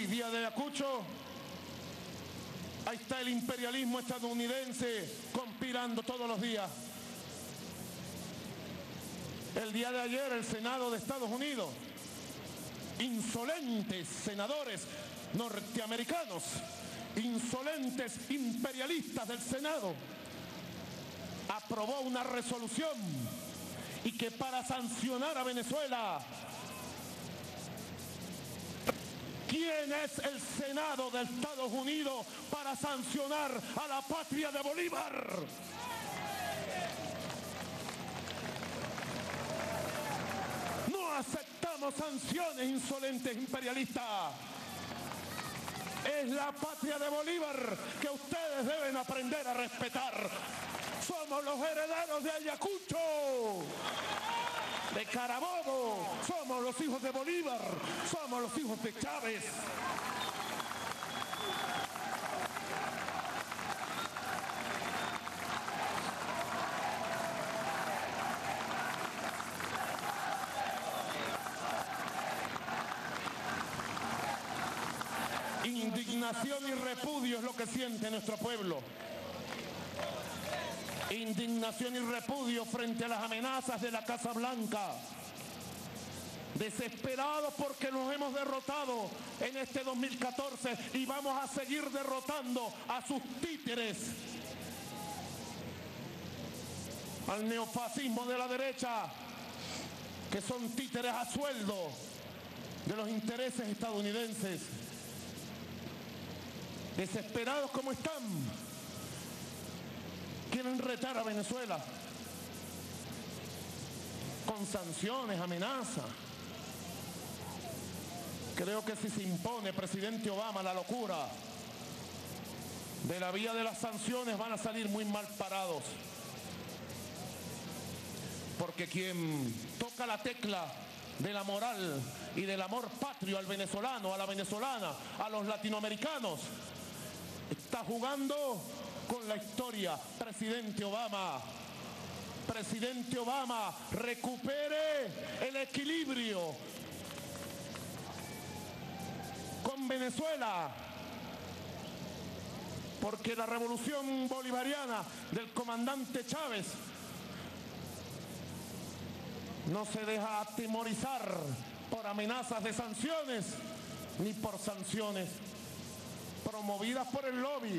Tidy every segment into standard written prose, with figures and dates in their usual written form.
Hoy, día de Ayacucho, ahí está el imperialismo estadounidense conspirando todos los días. El día de ayer, el Senado de Estados Unidos, insolentes senadores norteamericanos, insolentes imperialistas del Senado, aprobó una resolución y que para sancionar a Venezuela, ¿quién es el Senado de Estados Unidos para sancionar a la patria de Bolívar? No aceptamos sanciones insolentes imperialistas. Es la patria de Bolívar que ustedes deben aprender a respetar. Somos los herederos de Ayacucho, de Carabobo, somos los hijos de Bolívar, somos los hijos de Chávez. Indignación y repudio es lo que siente nuestro pueblo. Indignación y repudio frente a las amenazas de la Casa Blanca. Desesperados porque nos hemos derrotado en este 2014 y vamos a seguir derrotando a sus títeres. Al neofascismo de la derecha, que son títeres a sueldo de los intereses estadounidenses. Desesperados como están, quieren retar a Venezuela con sanciones, amenazas. Creo que si se impone, presidente Obama, la locura de la vía de las sanciones, van a salir muy mal parados. Porque quien toca la tecla de la moral y del amor patrio al venezolano, a la venezolana, a los latinoamericanos, está jugando con la historia. Presidente Obama, recupere el equilibrio con Venezuela, porque la revolución bolivariana del comandante Chávez no se deja atemorizar por amenazas de sanciones ni por sanciones promovidas por el lobby.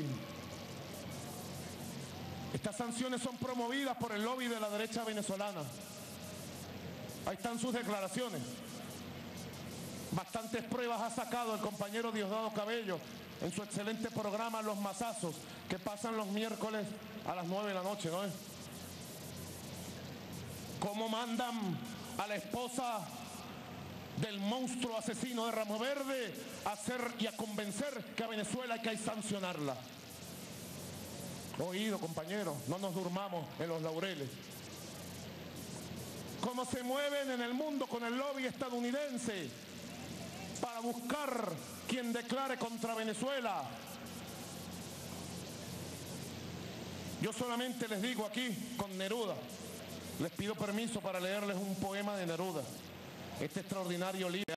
Estas sanciones son promovidas por el lobby de la derecha venezolana. Ahí están sus declaraciones. Bastantes pruebas ha sacado el compañero Diosdado Cabello en su excelente programa Los Mazazos, que pasan los miércoles a las 9 de la noche, ¿no? Cómo mandan a la esposa del monstruo asesino de Ramo Verde a hacer y a convencer que a Venezuela hay que sancionarla. Oído, compañeros, no nos durmamos en los laureles. Cómo se mueven en el mundo con el lobby estadounidense para buscar quien declare contra Venezuela. Yo solamente les digo aquí con Neruda, les pido permiso para leerles un poema de Neruda, este extraordinario libro.